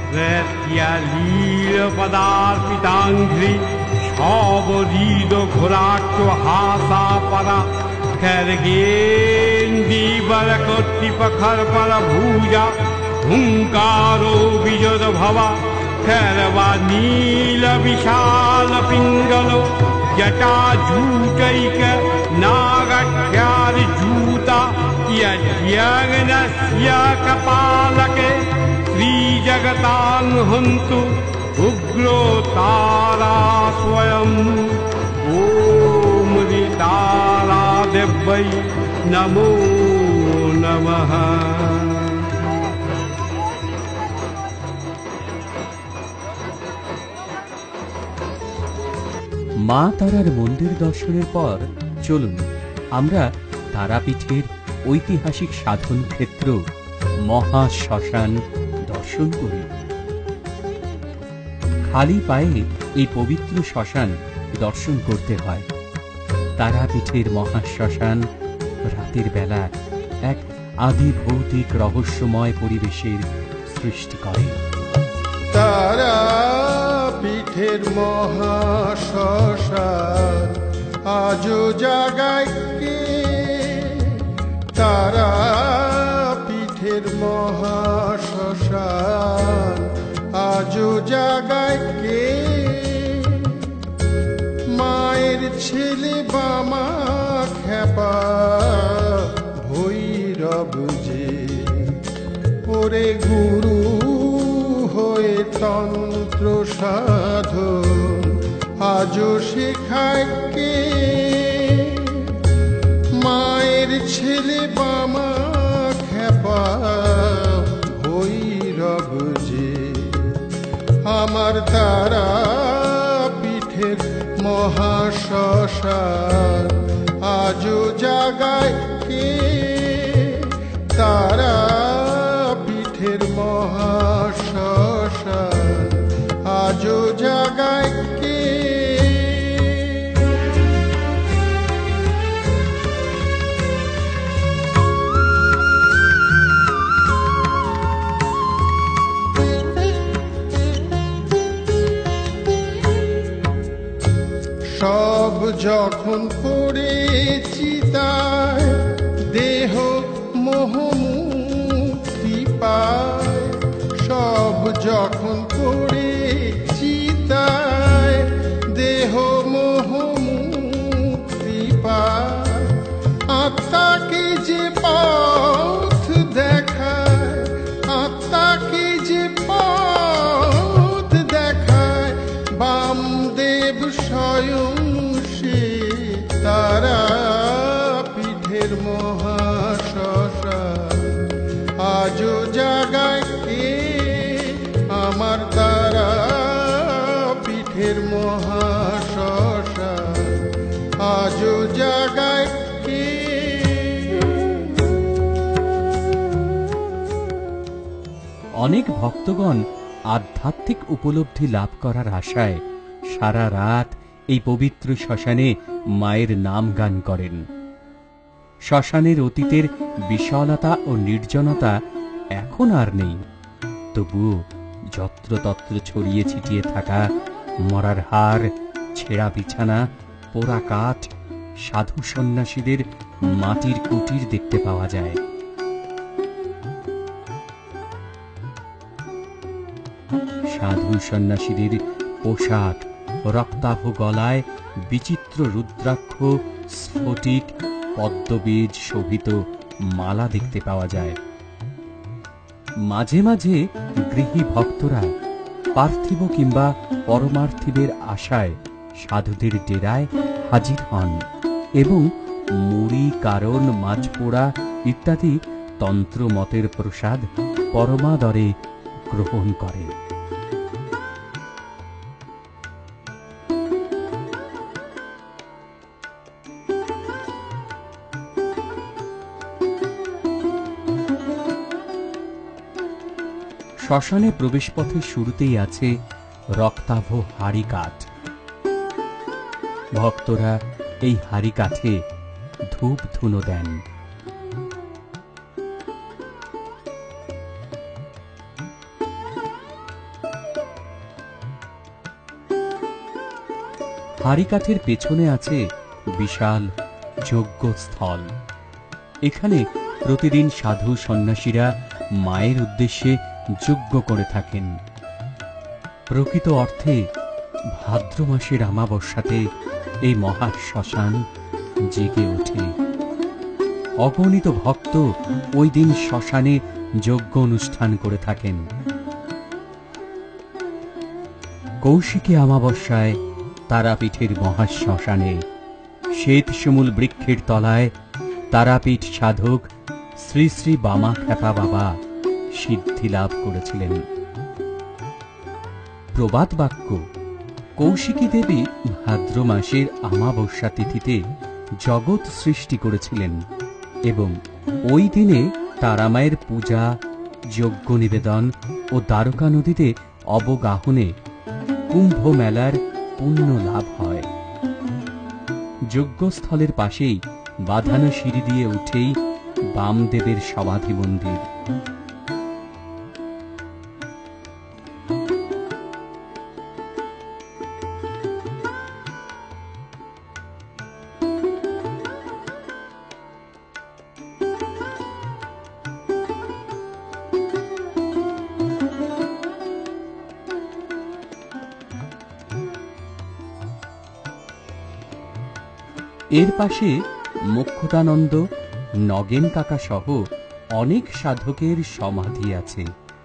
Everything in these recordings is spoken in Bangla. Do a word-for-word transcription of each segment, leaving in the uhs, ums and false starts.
লীল পদার্পিতাঙ্ঘ্রি সবরিদ ঘোরাট্য হাসা পরা খর্গেন্দীবর কর্তৃপখর পর ভূজা হুঙ্কারো বিজদ ভবা খরবা নীল বিশাল পিঙ্গল जटा जूटैक नागख्यार जूता यज्ञस्य कपालके श्रीजगतां हन्तु उग्रो तारा स्वयं ॐ तारा देव्यै नमो नमः। মা তারার মন্দির দর্শনের পর চলুন আমরা তারাপীঠের ঐতিহাসিক সাধন ক্ষেত্র মহা শ্মশান দর্শন করি। খালি পায়ে এই পবিত্র শ্মশান দর্শন করতে হয়। তারাপীঠের মহা শ্মশান রাতের বেলা এক আদি ভৌতিক রহস্যময় পরিবেশের সৃষ্টি করে। তারাপীঠের মহা শ্মশান আজও জাগায় কে? তারাপীঠের মহা শ্মশান আজও জাগায় কে? মায়ের ছেলে বামা খেপা ভৈরব যে ওরে গুরু হয়ে তন্ত্র সাধন আজও শেখায় কে? মায়ের ছেলে বামা খেপা ভৈরব যে আমার তারাপীঠের মহা শ্মশান আজও জাগায় কে? তারাপীঠের মহা শ্মশান আজও জাগায় কে? সব যখন পড়েছি তাই দেহ মোহ মুক্তি পায়। সব যখন পড়েছি তাই দেহ মোহ মুক্তি পায়। আত্মাকে যে পথ দেখায়, আত্মাকে যে পথ দেখায় বামদেব স্বয়ং সে তারাপীঠের মহা শ্মশান আজও জাগায় কে? আমার তারাপীঠের মহা শ্মশান আজও জাগায় কে? অনেক ভক্তগণ আধ্যাত্মিক উপলব্ধি লাভ করার আশায় সারা রাত এই পবিত্র শ্মশানে মায়ের নাম গান করেন। শ্মশানের অতীতের বিশালতা ও নির্জনতা এখন আর নেই, তবুও যত্রতত্র ছড়িয়ে ছিটিয়ে থাকা মরার হাড়, ছেঁড়া বিছানা, পোড়া কাঠ, সাধু সন্ন্যাসীদের মাটির কুটির দেখতে পাওয়া যায়। সাধু সন্ন্যাসীদের পোশাক, রক্তাভ গলায় বিচিত্র রুদ্রাক্ষ, স্ফটিক, পদ্মবীজ শোভিত মালা দেখতে পাওয়া যায়। মাঝে মাঝে গৃহী ভক্তরা পার্থিব কিংবা পরমার্থিবের আশায় সাধুদের ডেরায় হাজির হন এবং মুড়ি, কারণ, মাছপোড়া ইত্যাদি তন্ত্রমতের প্রসাদ পরমাদরে গ্রহণ করে। শ্মশানে প্রবেশপথের শুরুতেই আছে রক্তাভ হাড়ি কাঠ। ভক্তরা এই হাড়ি কাঠে ধূপ ধুনো দেন। হাড়িকাঠের পেছনে আছে বিশাল যজ্ঞস্থল। এখানে প্রতিদিন সাধু সন্ন্যাসীরা মায়ের উদ্দেশ্যে যজ্ঞ করে থাকেন। প্রকৃত অর্থে ভাদ্র মাসের অমাবস্যাতে এই মহা শ্মশান জেগে ওঠে। অগণিত ভক্ত ওই দিন শ্মশানে যজ্ঞ অনুষ্ঠান করে থাকেন। কৌশিকী অমাবস্যায় তারাপীঠের মহাশ্মশানে শ্বেতশিমুল বৃক্ষের তলায় তারাপীঠ সাধক শ্রী শ্রী বামাখ্যাপা বাবা সিদ্ধি লাভ করেছিলেন। প্রবাদ বাক্য, কৌশিকী দেবী ভাদ্র মাসের অমাবস্যা তিথিতে জগৎ সৃষ্টি করেছিলেন এবং ওই দিনে তারামায়ের পূজা, যজ্ঞ নিবেদন ও দ্বারকা নদীতে অবগাহনে কুম্ভ মেলার পুণ্য লাভ হয়। যজ্ঞস্থলের পাশেই বাঁধানো সিঁড়ি দিয়ে উঠেই বামদেবের সমাধি মন্দির। এর পাশে মোক্ষদানন্দ, নগেন কাকা সহ অনেক সাধকের সমাধি আছে।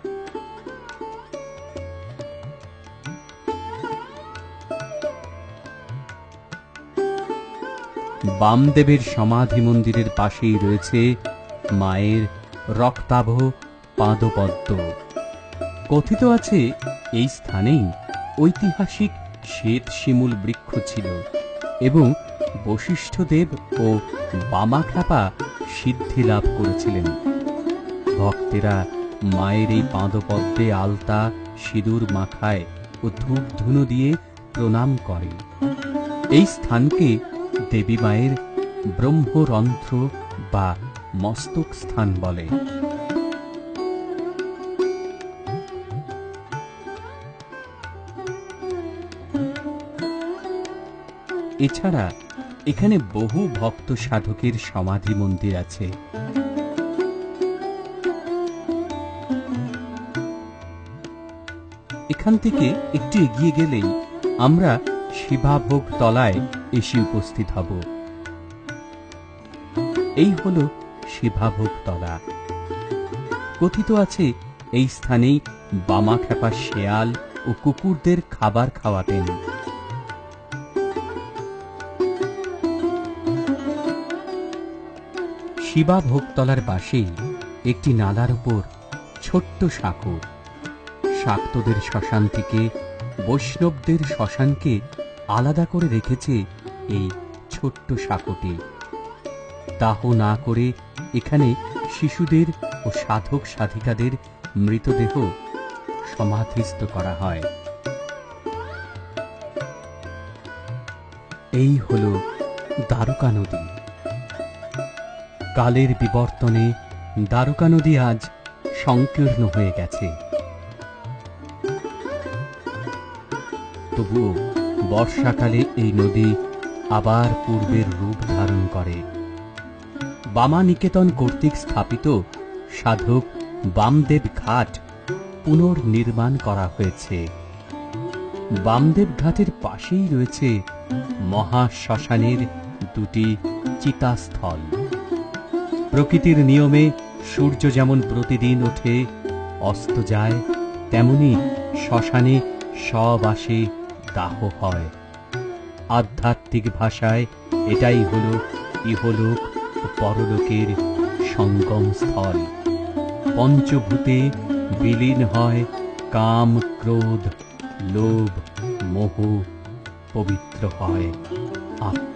বামদেবের সমাধি মন্দিরের পাশেই রয়েছে মায়ের রক্তাভ পাদপদ্ম। কথিত আছে এই স্থানেই ঐতিহাসিক শ্বেত শিমুল বৃক্ষ ছিল এবং বশিষ্ঠদেব ও বামাখ্যাপা সিদ্ধি লাভ করেছিলেন। ভক্তেরা মায়ের এই পাদপদ্মে আলতা, সিঁদুর মাখায় ও ধূপ ধুনো দিয়ে প্রণাম করে। এই স্থানকে দেবী মায়ের ব্রহ্মরন্ধ্র বা মস্তক স্থান বলে। এছাড়া এখানে বহু ভক্ত সাধকের সমাধি মন্দির আছে। এখান থেকে একটু এগিয়ে গেলেই আমরা শিবাভোগ তলায় এসে উপস্থিত হব। এই হল শিবাভোগ তলা। কথিত আছে এই স্থানেই বামাখ্যাপা শেয়াল ও কুকুরদের খাবার খাওয়াতেন। শিবাভোগতলার পাশেই একটি নালার উপর ছোট্ট সাঁকো। শাক্তদের শ্মশান থেকে বৈষ্ণবদের শ্মশানকে আলাদা করে রেখেছে এই ছোট্ট সাঁকোটি। দাহ না করে এখানে শিশুদের ও সাধক সাধিকাদের মৃতদেহ সমাধিস্থ করা হয়। এই হল দ্বারকা নদী। কালের বিবর্তনে দ্বারকা নদী আজ সংকীর্ণ হয়ে গেছে। তবুও বর্ষাকালে এই নদী আবার পূর্বের রূপ ধারণ করে। বামানিকেতন কর্তৃক স্থাপিত সাধক বামদেব ঘাট পুনর্নির্মাণ করা হয়েছে। বামদেব ঘাটের পাশেই রয়েছে মহাশ্মশানের দুটি চিতাস্থল। প্রকৃতির নিয়মে সূর্য যেমন প্রতিদিন ওঠে অস্ত যায়, তেমনি শ্মশানে সব আসে, দাহ হয়। আধ্যাত্মিক ভাষায় এটাই হল ইহলোক ও পরলোকের সঙ্গম স্থল। পঞ্চভূতে বিলীন হয় কাম, ক্রোধ, লোভ, মোহ, পবিত্র হয় আত্মা।